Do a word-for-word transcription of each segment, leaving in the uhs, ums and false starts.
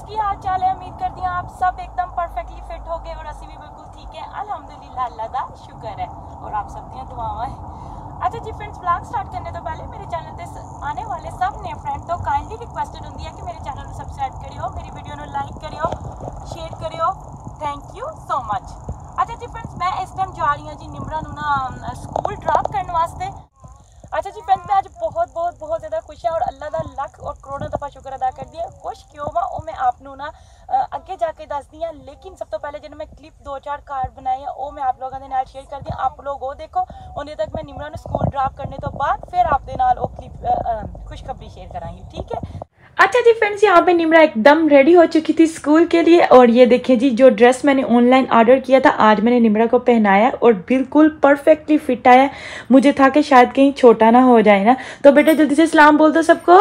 की हाल चाल है? उम्मीद करती हूँ आप सब एकदम परफेक्टली फिट हो गए और असी भी बिल्कुल ठीक है, अल्हम्दुलिल्लाह, अल्लाह दा शुक्र है और आप सब दियां दुआवां है। अच्छा जी फ्रेंड्स, ब्लॉग स्टार्ट करने तो पहले मेरे चैनल पे आने वाले सब नए फ्रेंड तो काइंडली रिक्वेस्टेड होंगी है कि मेरे चैनल को सब्सक्राइब करियो, मेरी वीडियो को लाइक करियो, शेयर करियो, थैंक यू सो मच। अच्छा जी फ्रेंड्स, मैं इस टाइम जा रही हूँ जी निमरा नू ना स्कूल ड्रॉप करने वास्ते। अच्छा जी फ्रेंड्स, मैं आज बहुत बहुत बहुत ज़्यादा खुश है और अल्लाह का लख और करोड़ों दफ़ा शुक्र अदा कर दिया। खुश क्यों हुआ वो मैं आपनू ना अगे जाके दस दी, लेकिन सब तो पहले जो मैं क्लिप दो चार कार्ड बनाए हैं वो मैं आप लोगों के नाल शेयर कर दी। आप लोग वो देखो, उन्हें तक मैं निमरा नू स्कूल ड्रॉप करने तो बाद फिर आप दे नाल वो क्लिप खुशखबरी शेयर करांगी, ठीक है। अच्छा जी फ्रेंड्स, यहाँ पे निमरा एकदम रेडी हो चुकी थी स्कूल के लिए और ये देखिए जी, जो ड्रेस मैंने ऑनलाइन ऑर्डर किया था आज मैंने निमरा को पहनाया और बिल्कुल परफेक्टली फिट आया। मुझे था कि शायद कहीं छोटा ना हो जाए ना, तो बेटा जल्दी से सलाम बोल दो सबको।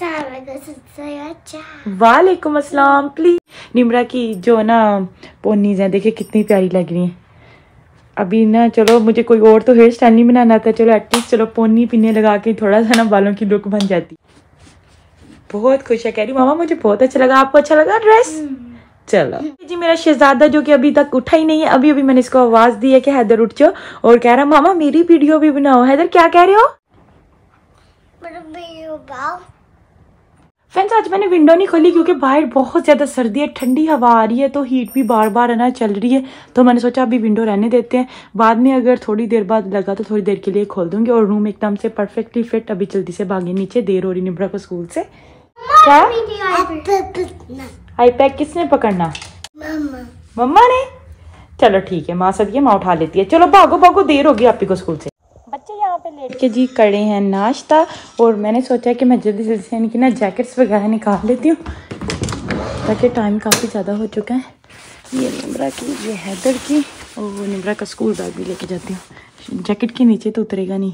वालेकुम अस्सलाम। प्लीज निमरा की जो ना पोनीज हैं देखिए कितनी प्यारी लग रही हैं। अभी ना चलो मुझे कोई और तो हेयर स्टाइल नहीं बनाना था, चलो एटलीस्ट चलो पोनी पिन्ने लगा के थोड़ा सा ना बालों की लुक बन जाती। बहुत खुश है, कह रही मामा मुझे बहुत अच्छा लगा, आपको अच्छा लगा ड्रेस? चलो जी, मेरा शहजादा जो कि अभी तक उठा ही नहीं है, अभी अभी मैंने इसको आवाज दी है कि हैदर उठ जाओ और कह रहा मामा मेरी वीडियो भी बनाओ। हैदर क्या कह रहे हो? फ्रेंड्स, आज मैंने विंडो नहीं खोली क्योंकि बाहर बहुत ज़्यादा सर्दी है, ठंडी हवा आ रही है तो हीट भी बार बार है ना चल रही है, तो मैंने सोचा अभी विंडो रहने देते हैं, बाद में अगर थोड़ी देर बाद लगा तो थोड़ी देर के लिए खोल दूंगी। और रूम एकदम से परफेक्टली फिट। अभी जल्दी से भागे नीचे, देर हो रही निमरा को स्कूल से। क्या आईपैड किसने पकड़ना? मम्मा। मम्मा ने? चलो ठीक है, माँ सदिया माँ उठा लेती है। चलो भागो भागो, देर होगी आप ही को स्कूल से। बच्चे यहाँ पे लेट के जी करे हैं नाश्ता और मैंने सोचा कि मैं जल्दी जल्दी से इनकी ना जैकेट्स वगैरह निकाल लेती हूँ ताकि टाइम काफ़ी ज़्यादा हो चुका है। ये निमरा की, ये हैदर की और वो निमरा का स्कूल बैग भी लेके जाती हूँ। जैकेट के नीचे तो उतरेगा नहीं।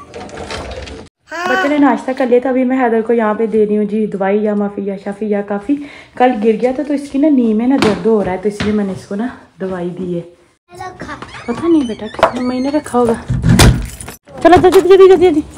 बच्चे ने नाश्ता कर लिया था, अभी मैं हैदर को यहाँ पे दे रही हूँ जी दवाई या माफ़ी या शाफ़ी या काफ़ी। कल गिर गया था तो इसकी ना नी में ना दर्द हो रहा है, तो इसलिए मैंने इसको ना दवाई दी है। पता नहीं बेटा कितने महीने रखा होगा। चलो जल्दी जल्दी जल्दी जल्दी।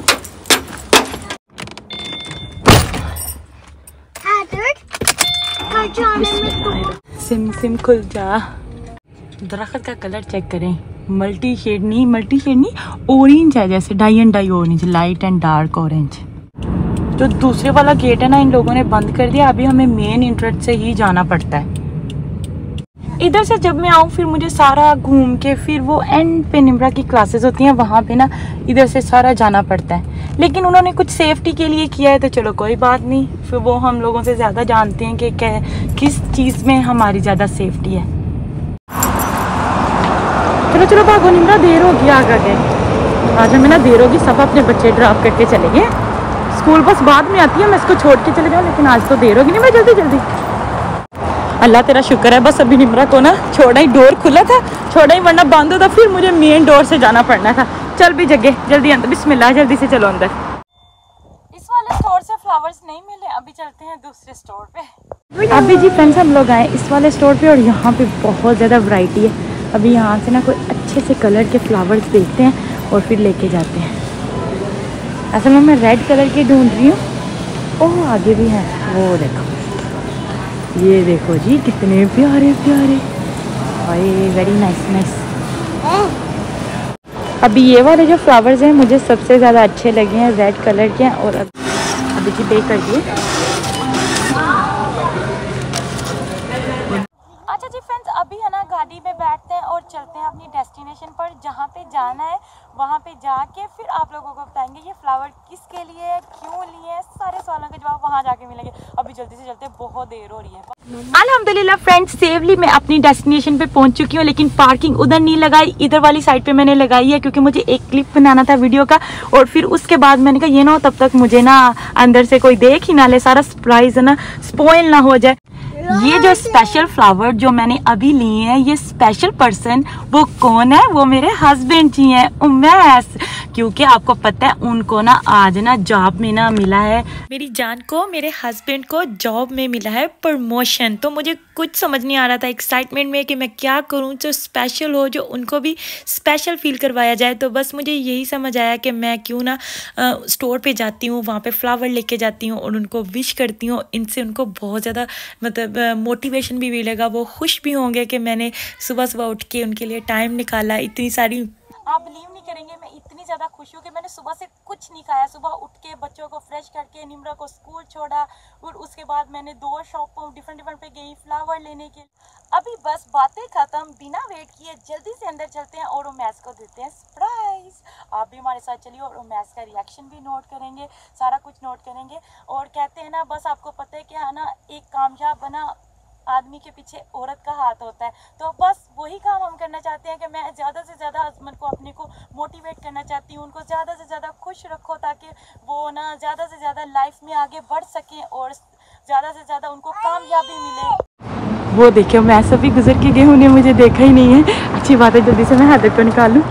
सिम सिम खुल जा। दरख्त का कलर चेक करें, मल्टी शेड नहीं, मल्टी शेड नहीं ऑरेंज है, जैसे dye and dye orange, light and dark orange. जो दूसरे वाला गेट है ना इन लोगों ने बंद कर दिया, अभी हमें मेन एंट्रेंस से ही जाना पड़ता है। इधर से जब मैं आऊँ फिर मुझे सारा घूम के फिर वो एंड पे निमरा की क्लासेस होती हैं वहाँ पे ना इधर से सारा जाना पड़ता है, लेकिन उन्होंने कुछ सेफ्टी के लिए किया है तो चलो कोई बात नहीं, फिर वो हम लोगों से ज़्यादा जानते हैं कि किस चीज़ में हमारी ज़्यादा सेफ्टी है। चलो चलो भागो निमरा, देर होगी आगे के। आज हमें ना देर होगी, सब अपने बच्चे ड्रॉप करके चलेंगे। स्कूल बस बाद में आती है, मैं इसको छोड़ के चले जाऊँ, लेकिन आज तो देर होगी। नहीं मैं जल्दी जल्दी। अल्लाह तेरा शुक्र है, बस अभी निमरा को ना छोड़ा ही, डोर खुला था छोड़ा ही, वरना बंद होता फिर मुझे मेन डोर से जाना पड़ना था। चल भी जगह जल्दी अंदर, बिस्मिल्लाह, जल्दी से चलो अंदर। इस वाले स्टोर से फ्लावर्स नहीं मिले, अभी चलते हैं दूसरे स्टोर पे। अभी जी फ्रेंड्स हम लोग आए इस वाले स्टोर पे और यहाँ पे बहुत ज़्यादा वैरायटी है। अभी यहाँ से ना कोई अच्छे से कलर के फ्लावर्स देखते हैं और फिर लेके जाते हैं। असल में मैं रेड कलर के ढूंढ रही हूँ। ओह आगे भी है, वो देखो, ये देखो जी कितने प्यारे प्यारे, वेरी नाइस नाइस। अभी ये वाले जो फ्लावर्स हैं मुझे सबसे ज़्यादा अच्छे लगे हैं, रेड कलर के हैं। और अभी जी पे कर दिए। अच्छा जी फ्रेंड्स, अभी है ना गाड़ी में बैठते हैं और चलते हैं अपनी डेस्टिनेशन पर, जहाँ पे जाना है वहाँ पे जाके फिर आप लोगों को बताएंगे ये फ्लावर किसके लिए, क्यों लिए, सारे सवालों के जवाब वहाँ जाके मिलेंगे। अभी जल्दी से चलते, बहुत देर हो रही है। अल्हम्दुलिल्लाह फ्रेंड्स, सेफली मैं अपनी डेस्टिनेशन पे पहुँच चुकी हूँ, लेकिन पार्किंग उधर नहीं लगाई, इधर वाली साइड पे मैंने लगाई है क्योंकि मुझे एक क्लिप बनाना था वीडियो का। और फिर उसके बाद मैंने कहा ये ना हो तब तक मुझे ना अंदर से कोई देख ही ना ले, सारा सरप्राइज है ना स्पॉइल ना हो जाए। ये जो स्पेशल फ्लावर जो मैंने अभी लिए हैं, ये स्पेशल पर्सन वो कौन है? वो मेरे हस्बैंड जी हैं, उमैस। क्योंकि आपको पता है उनको ना आज ना जॉब में ना मिला है, मेरी जान को, मेरे हस्बैंड को जॉब में मिला है प्रमोशन। तो मुझे कुछ समझ नहीं आ रहा था एक्साइटमेंट में कि मैं क्या करूं जो स्पेशल हो, जो उनको भी स्पेशल फील करवाया जाए। तो बस मुझे यही समझ आया कि मैं क्यों ना आ, स्टोर पे जाती हूँ, वहाँ पे फ्लावर लेके जाती हूँ और उनको विश करती हूँ। इनसे उनको बहुत ज़्यादा मतलब मोटिवेशन भी मिलेगा, वो खुश भी होंगे कि मैंने सुबह सुबह उठ के उनके लिए टाइम निकाला। इतनी सारी, आप बिलीव नहीं करेंगे, मैं इतनी ज़्यादा खुश हूँ कि मैंने सुबह से कुछ नहीं खाया। सुबह उठ के बच्चों को फ्रेश करके निम्रा को स्कूल छोड़ा और उसके बाद मैंने दो शॉपों डिफरेंट डिफरेंट पे गई फ्लावर लेने के। अभी बस बातें ख़त्म, बिना वेट किए जल्दी से अंदर चलते हैं और उमैस को देते हैं सरप्राइज। आप भी हमारे साथ चलिए और उमैस का रिएक्शन भी नोट करेंगे, सारा कुछ नोट करेंगे। और कहते हैं ना, बस आपको पता है कि है ना, एक कामयाब बना आदमी के पीछे औरत का हाथ होता है। तो बस वही काम हम करना चाहते हैं कि मैं ज़्यादा से ज़्यादा हस्बैंड को अपने को मोटिवेट करना चाहती हूँ, उनको ज़्यादा से ज़्यादा खुश रखो ताकि वो ना ज़्यादा से ज़्यादा लाइफ में आगे बढ़ सकें और ज़्यादा से ज़्यादा उनको कामयाबी मिले। वो देखिए, मैं सभी गुजर के गए, उन्हें मुझे देखा ही नहीं है। अच्छी बात है, जल्दी से मैं हैदर को निकालूँ।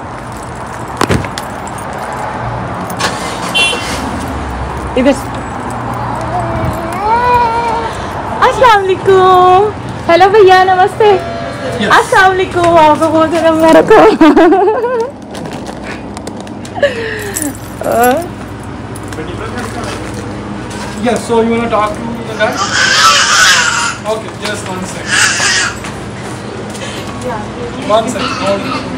इधर अस्सलाम वालेकुम। हेलो भैया, नमस्ते। अस्सलाम वालेकुम, आपको बहुत ज़्यादा मुबारक हो। Yes, so you want to talk to the guy? Okay, just one second. One second. Hold on.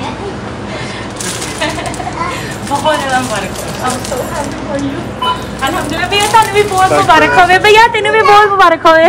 बहुत ज़्यादा मुबारक हो। I'm so happy for you. अल्हम्दुलिल्लाह भैया, तानू भी बहुत मुबारक होवे। भैया तेनू भी बहुत मुबारक होवे।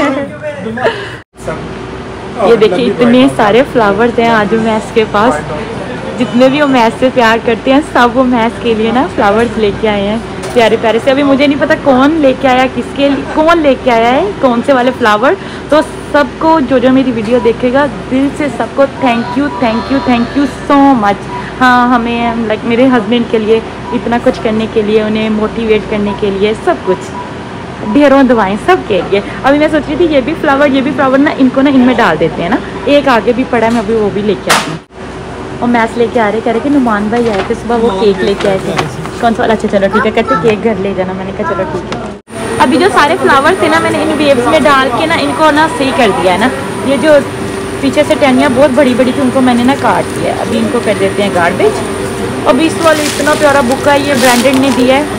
ये देखिए, इतने सारे फ्लावर्स हैं आज उमैस के पास। जितने भी उमैस से प्यार करते हैं सब उमैस के लिए ना फ्लावर्स लेके आए हैं प्यारे प्यारे से। अभी मुझे नहीं पता कौन लेके आया, किसके लिए, कौन लेके आया है, कौन से वाले फ्लावर। तो सबको जो जो मेरी वीडियो देखेगा, दिल से सबको thank you thank you thank you so much. हाँ, हमें लाइक मेरे हस्बैंड के लिए इतना कुछ करने के लिए, उन्हें मोटिवेट करने के लिए, सब कुछ, ढेरों दवाएं सब के लिए। अभी मैं सोच रही थी ये भी फ्लावर ये भी फ्लावर ना इनको ना इनमें डाल देते हैं ना। एक आगे भी पड़ा है, मैं अभी वो भी लेके आती हूँ। और मैच लेके आ रहे कह रहे कि नुमान भाई आए थे सुबह, वो केक लेके आए थे। कौन सा वाला? अच्छा चलो ठीक है, कहते केक घर ले जाना। मैंने कहा चलो ठीक है। अभी जो सारे फ्लावर थे ना, मैंने इन वेव्स में डाल के ना इनको ना सही कर दिया है ना। ये जो पीछे से टहनियाँ बहुत बड़ी बड़ी थी, उनको मैंने ना काट दिया। अभी इनको कर देते हैं गार्बेज। अभी इस वाले इतना प्यारा बुका है, ये ब्रांडेड ने दिया है।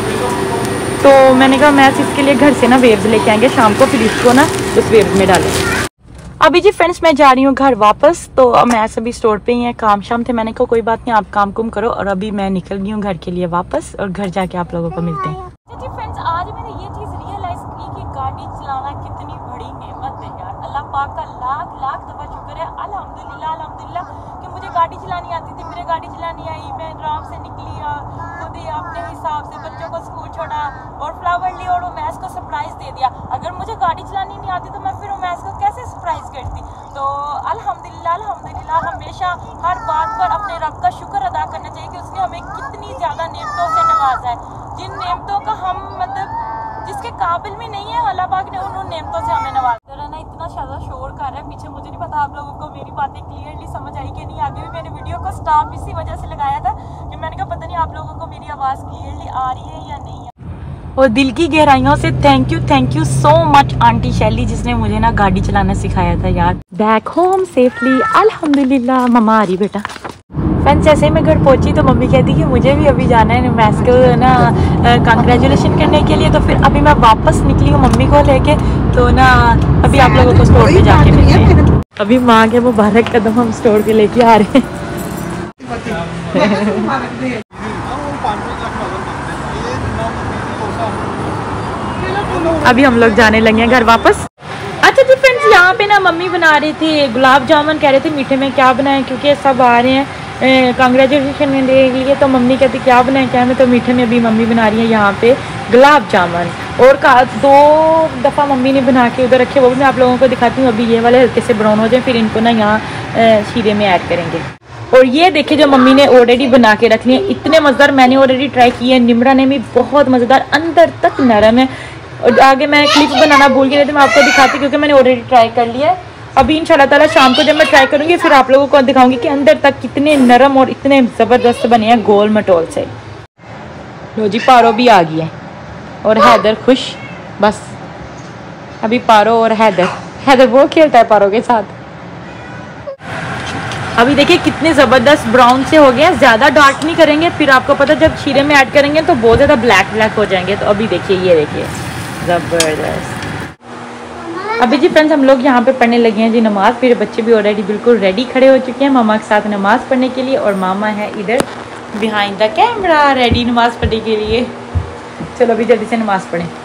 तो मैंने कहा मैच इसके लिए घर से ना वेव्स लेके आएंगे शाम को, फिर इसको ना उस वेव्स में डालें। अभी जी फ्रेंड्स, मैं जा रही हूँ घर वापस। तो अब मैं अभी स्टोर पे ही है, काम शाम थे। मैंने कहा कोई बात नहीं, आप काम कुम करो। और अभी मैं निकल गई हूँ घर के लिए वापस, और घर जाके आप लोगों को मिलते हैं। जी फ्रेंड्स, आज मैंने ये चीज़ रियलाइज की कि गाड़ी चलाना कितनी बड़ी नेमत है यार। अल्लाह पाक का लाख लाख दफ़ा शुक्र है, अल्हम्दुलिल्लाह अल्हम्दुलिल्लाह कि मुझे गाड़ी चलानी आती थी। मेरे गाड़ी चलानी आई, मैं आराम से निकली, खुद ही अपने हिसाब से बच्चों को स्कूल छोड़ा और फ्लावर ली और उमैस को सरप्राइज दे दिया। अगर मुझे गाड़ी चलानी नहीं आती तो मैं फिर उमैस को कैसे सरप्राइज करती। तो अल्हम्दुलिल्लाह अल्हम्दुलिल्लाह हमेशा हर बात पर अपने रब का शुक्र अदा करना चाहिए कि उसने हमें कितनी ज़्यादा नेमतों से नवाजा है, जिन नेमतों का हम मतलब जिसके काबिल भी नहीं है, अल्लाह पाक ने उन उन नेमतों से हमें नवाजा है ना। इतना ज़्यादा शोर कर रहा है पीछे, मुझे नहीं पता आप लोगों को मेरी बातें क्लियरली समझ आई कि नहीं। आगे भी मैंने वीडियो को स्टॉप इसी वजह से लगाया था कि मैंने कहा पता नहीं आप लोगों को मेरी आवाज़ क्लियरली आ रही है या नहीं है। और दिल की गहराइयों से thank you thank you so much aunty Shaili, जिसने मुझे ना गाड़ी चलाना सिखाया था यार। बैक होम सेफली अल्हम्दुलिल्लाह। मम्मा आ रही बेटा। फ्रेंड्स, जैसे ही मैं घर पहुंची तो मम्मी कहती कि मुझे भी अभी जाना है मैस को ना कंग्रेचुलेशन करने के लिए। तो फिर अभी मैं वापस निकली हूँ मम्मी को लेके। तो ना अभी आप लोगों को स्टोर पे जाके मिलते हैं। अभी माँ के मुबारक कदम हम स्टोर पे लेके आ रहे हैं। अभी हम लोग जाने लगे हैं घर वापस। अच्छा जी फ्रेंड्स, यहाँ पे ना मम्मी बना रही थी गुलाब जामुन। कह रहे थे मीठे में क्या बनाएं, क्योंकि सब आ रहे हैं कांग्रेचुलेशन में के लिए। तो मम्मी कहती क्या बनाएं क्या में, तो मीठे में अभी मम्मी बना रही है यहाँ पे गुलाब जामुन। और का दो दफ़ा मम्मी ने बना के उधर रखे, वो भी मैं आप लोगों को दिखाती हूँ। अभी ये वाले हल्के से ब्राउन हो जाए, फिर इनको ना यहाँ शीरे में ऐड करेंगे। और ये देखिए जो मम्मी ने ऑलरेडी बना के रख लिए, इतने मज़ेदार। मैंने ऑलरेडी ट्राई किए, निम्रा ने भी बहुत मज़ेदार, अंदर तक नरम है। और आगे मैं क्लिप बनाना भूल गई थी, मैं आपको दिखाती क्योंकि मैंने ऑलरेडी ट्राई कर लिया है। अभी इंशाल्लाह ताला शाम को जब मैं ट्राई करूँगी फिर आप लोगों को दिखाऊंगी कि अंदर तक कितने नरम और इतने ज़बरदस्त बने हैं गोल मटोल से। लो जी, पारो भी आ गई है और हैदर खुश। बस अभी पारो और हैदर हैदर वो खेलता है पारो के साथ। अभी देखिए कितने ज़बरदस्त ब्राउन से हो गए हैं। ज़्यादा डार्क नहीं करेंगे, फिर आपको पता जब शीरे में ऐड करेंगे तो बहुत ज़्यादा ब्लैक ब्लैक हो जाएंगे। तो अभी देखिए, ये देखिए ज़बरदस्त। अभी जी फ्रेंड्स हम लोग यहाँ पे पढ़ने लगे हैं जी नमाज़। फिर बच्चे भी ऑलरेडी बिल्कुल रेडी खड़े हो चुके हैं मामा के साथ नमाज़ पढ़ने के लिए, और मामा है इधर बिहाइंड द कैमरा रेडी नमाज़ पढ़ने के लिए। चलो अभी जल्दी से नमाज़ पढ़ें।